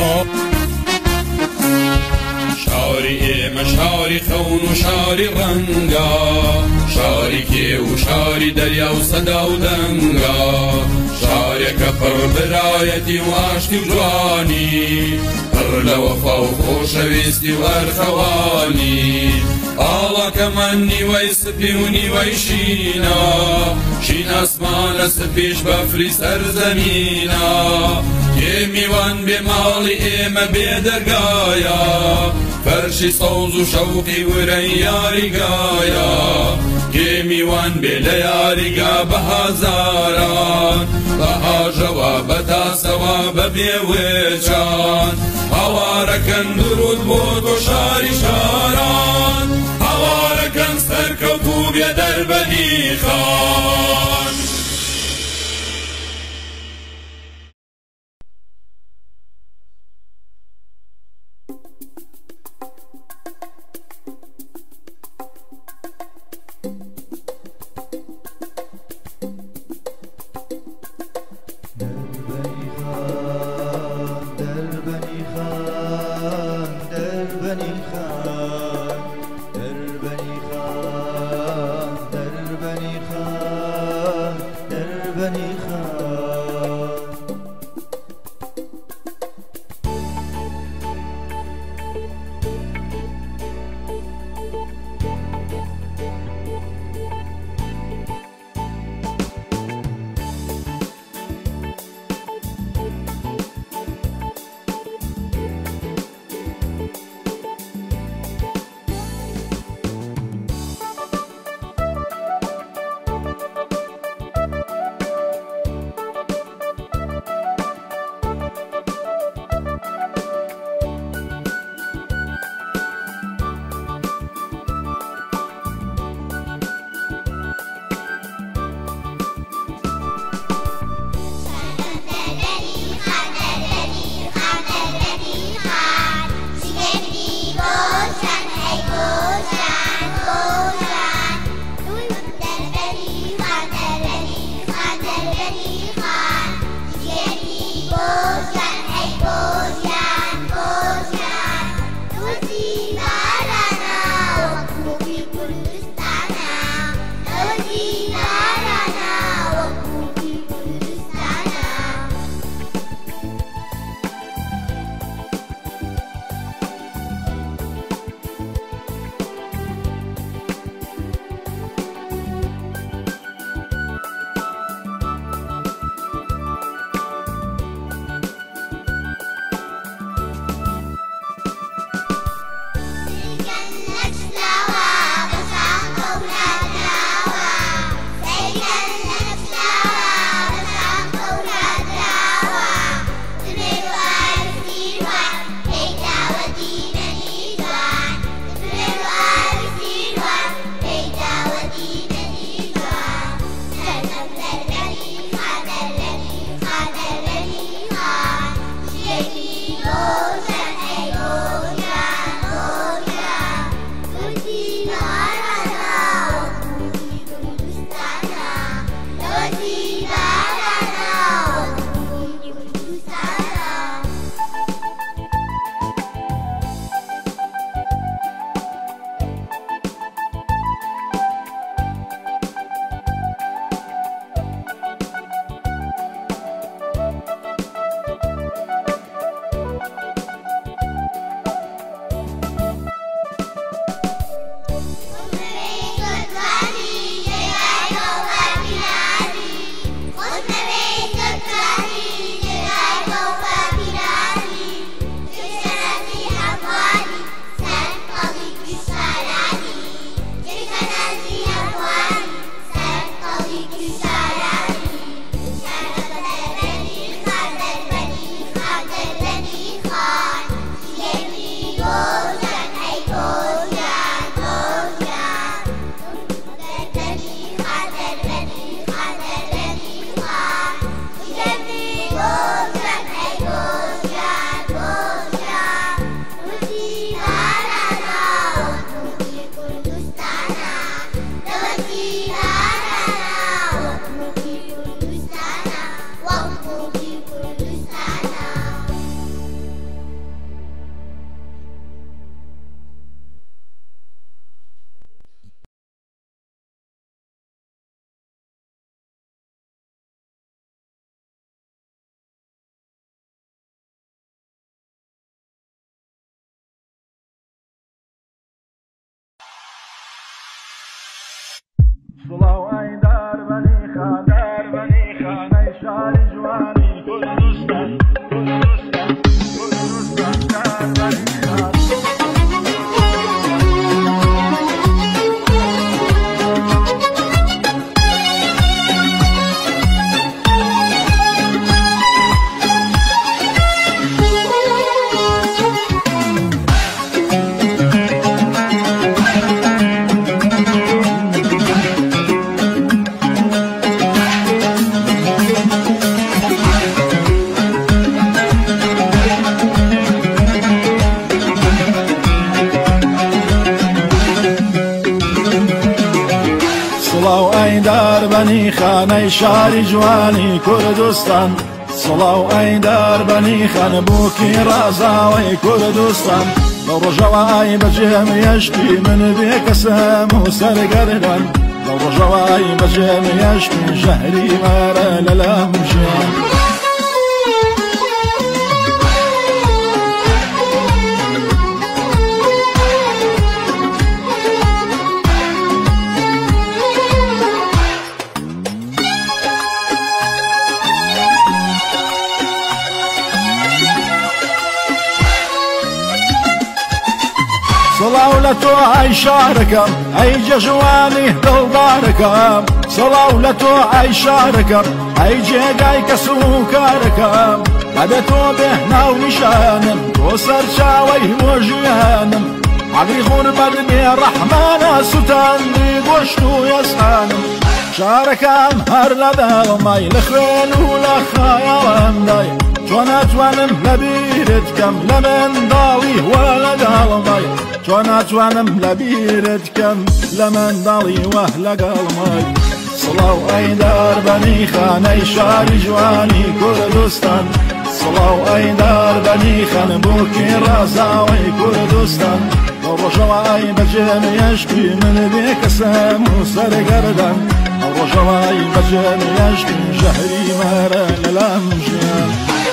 شاری ئێمە شاری خەون و شاری ڕەنگە شاری کێ و شاری دەریا و سەدا و دەنگە شارێکە پڕ برایەتی و ئاشتی و جوانی پڕ لە وەفا و خۆشەویستی و ئەرخەوانی ئاڵاکەمان نیوەی سپی و نیوەی شینە شین ئەسمانە سپیش بەفری سەرزەمینە کێ میوان بێ ماڵی ئێمە بێدەرگایە فەرشی سەوز و شەوقی ورەی یاریگایە کێ میوان بێ لە یاریگا بە هەزاران بە ئاژەوە بە تاسەوە بە بێوێچان هەوارەکەن درود بۆ تۆ شاری شاران هەوارەکەن سەرکەوت و بێ دەربەنی خان بني خاني شاري جواني كردستان صلاو ايدار بني خان بوكي رازاوي كردستان لو رجواي بجيم يشكي من بيك سام وسرقردان لو رجواي بجيم يشكي جهري مارا للامجان صلاولتو اي شاركم اي جواني دلداركم صلاولتو اي شاركم اي جيقاي كسوكاركم بدتو بهنا ونشانم تو سرشاوي وجيانم عقلي غربت بي الرحمن ستاني قشتو يسانم شاركم هر لدالماي لخوين ولخايا داي جوناتوانم لبيرتكم لمن دالي ولا دالماي جوناتوانم لبيرتكم لمن دالي وهلا قلماي صلاو ايدار بني خاني شاري جواني كردستان صلاو ايدار بني خان بوكي رازاوي كردستان ورجواي بجيم يشكي من بيك سام وسرقردان ورجواي بجيم يشكي جهري مارا للامجان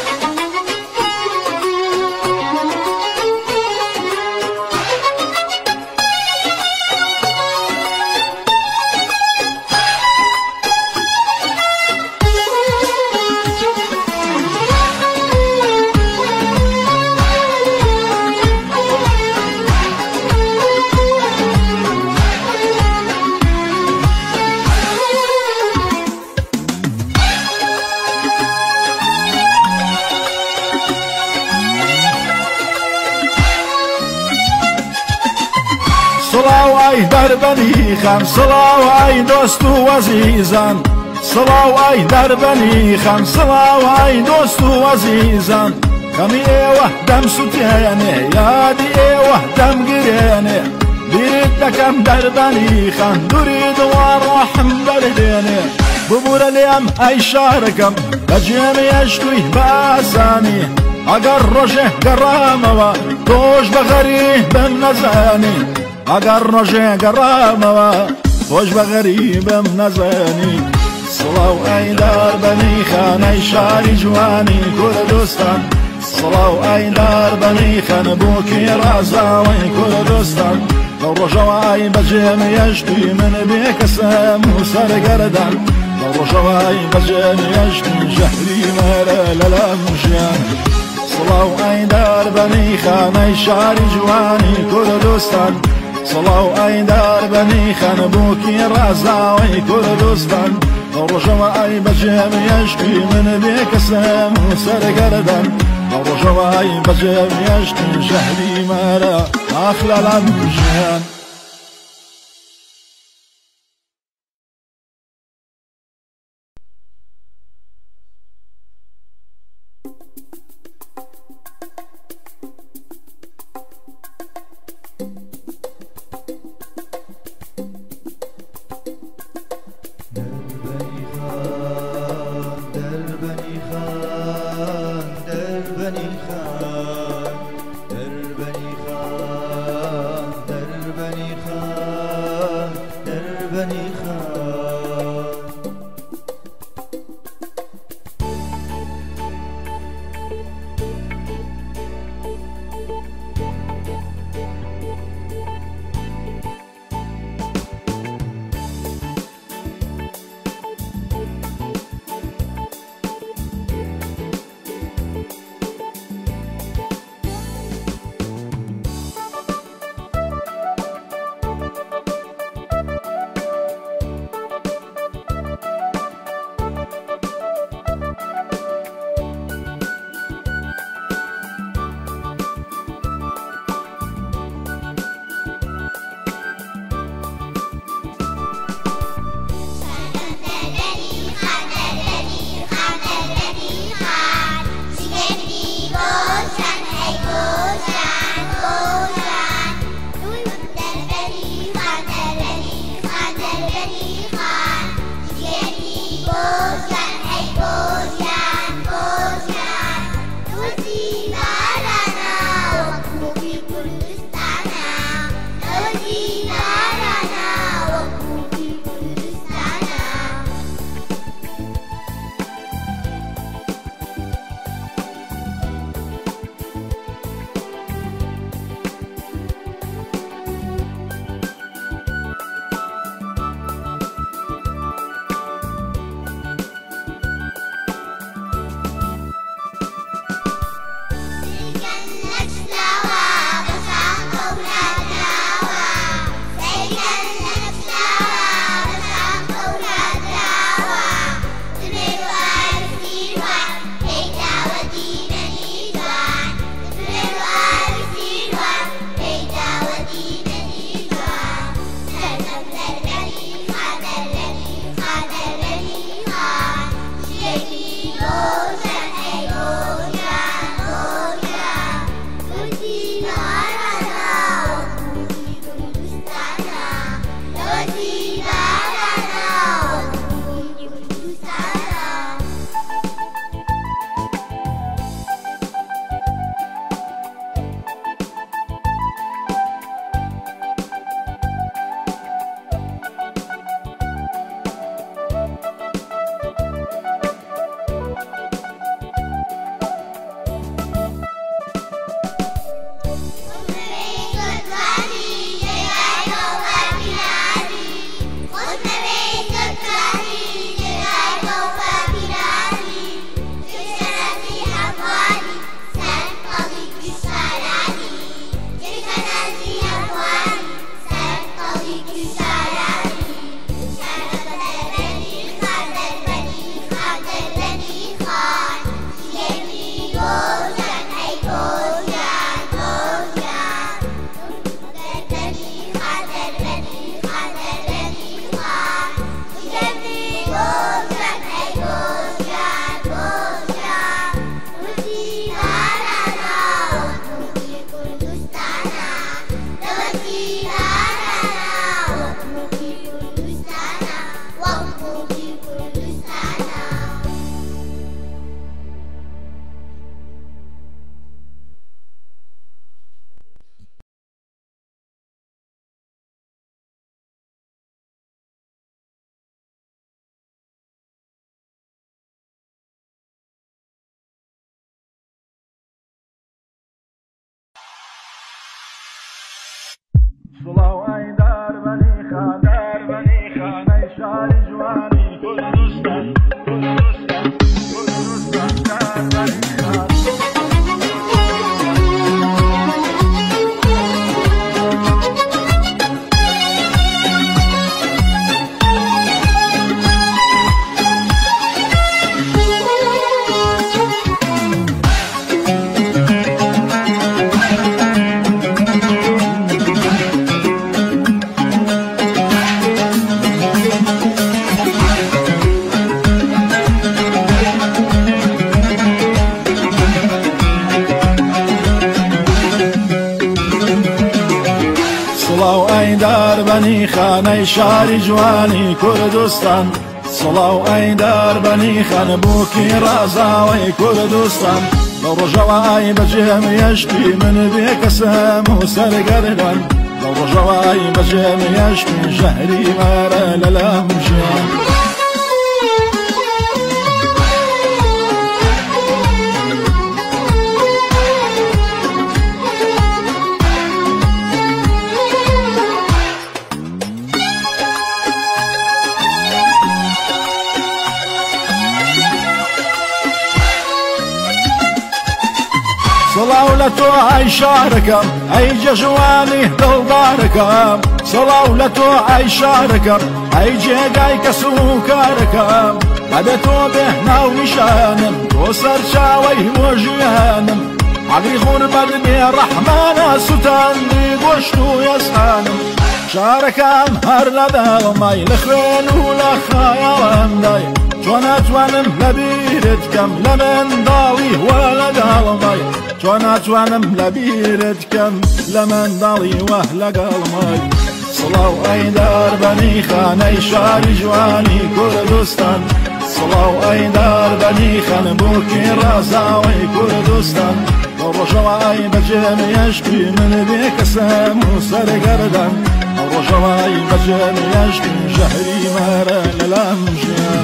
صلاو اي دربني خان صلاو اي دوست وعزيزان صلاو اي دربني خان صلاو اي دوست وعزيزان خمي ايوه دم ستياني يادي ايوه دم قرياني بيدكم دربني خان دريد والرحم برديني ببور اليم اي شاركم بجيم يشكوي باساني اقر رجه قراموا توش بغريه بالنزاني اگر رجع قراموا خوش بغريب منزاني صلاو ايدار بني خاني شاري جواني كردستان صلاو ايدار بني خان بوكي رازاوي كردستان لو رجواي بجيم يشكي من بيك سام وسرقردان لو رجواي بجيم يشكي جهري مارا للامجان صلاو ايدار بني خاني شاري جواني كردستان صلاو ايدار بني خان بوكي رازاوي كردستان ورجواي بجيم يشكي من بيك سام وسرقردان ورجواي بجيم يشكي جهري مارا اخلى الامجان دربني بني خانەی شاری جوانی کوردستان سڵاو ئەیدار بەنی خان بووکی ڕازاوەی کوردستان لەو ڕۆژەوە ئای بەجێمەیەشتی من بێ کەسەم و سەرگەردان لەو ڕۆژەوە ئای بەجێمەیەشتی ژەهری مارە لەلام ژیان سڵاو لە تۆ ئای شارەکەم ئەی جەژوانی دڵدارەکەم سڵاو لە تۆ ئای شارەکەم ئەی جێگای کەس و کارەکەم ئەبێ تۆ بێ ناو نیشانم تۆ سەرچاوەی بۆ ژیانم عەقلی غوربەت بێ ڕەحمانە سوتاندی گۆشت و یەسخانم شارەکەم هەر لە دەڵمای لە خوێن و لە خەیاڵەمدای چۆن ناتوانم لەبیرت کەم لە منداڵی وە لەگەڵمای چۆن ناتوانم لەبیرت کەم لە منداڵی وە لەگەڵمای سڵاو ئەیدار بەنی خانەی شاری جوانی کوردستان سڵاو ئەیدار بەنی خان بووکی ڕازاوەی کوردستان بۆ ڕۆژەوە ئای بەجێمەیەشتی من بێ کەسەم و سەرگەردان بۆ ڕۆژەوە ئای بەجێمەیەشتی ژەهری مارە لەلام ژیان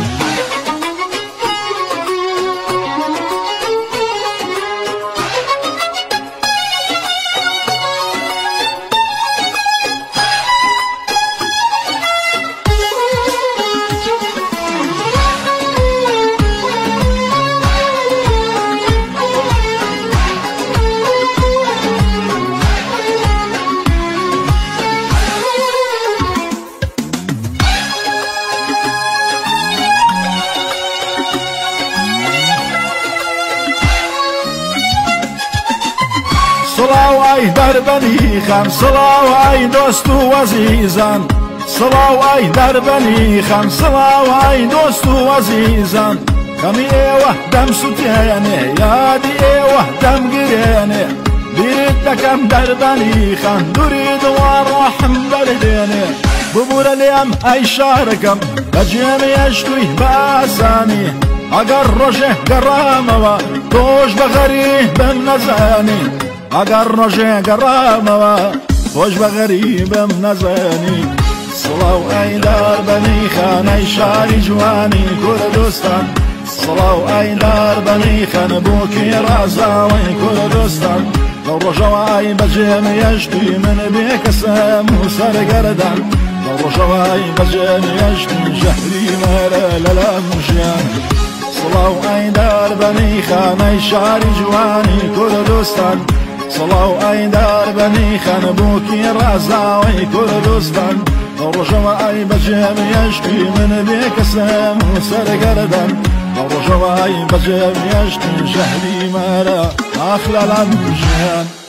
سڵاو ئەیدار بەنی خان سڵاو ئای دۆست و وەزیزان سڵاو ئەیدار بەنی خان سڵاو ئای دۆست و وەزیزان خەمی ئێوە دەمسووتێنێ یادی ئێوە دەمگرێنێ بیرت دەکەم دەربەنی خان دووری دڵوا ڕۆحم بەردێنێ ببوورە لێم ئەی شارەکەم بەجێمەیەشتووی بە ئاسانی ئەگەر ڕۆژێ گەڕامەوە تۆش بە غەریبم نەزانی ئەگەر ڕۆژێ گەڕامەوە تۆش بە غەریبم نەزانی سڵاو ئەیدار بەنی خانەی شاری جوانی کوردستان سڵاو ئەیدار بەنی خان بووکی ڕازاوەی کوردستان لەو ڕۆژەوە ئای بەجێمەیەشتی من بێ کەسەم و سەرگەردان لەو ڕۆژەوە ئای بەجێمەیەشتی ژەهری مارە لەلام ژیان سڵاو ئەیدار بەنی خانەی شاری جوانی کوردستان سڵاو ئەیدار بەنی خان بووکی ڕازاوەی کوردستان لەو ڕۆژەوە ئای بەجێمەیەشتی من بێ کەسەم و سەرگەردان لەو ڕۆژەوە ئای بەجێمەیەشتی ژەهری مارە ئاخ لەلام ژیان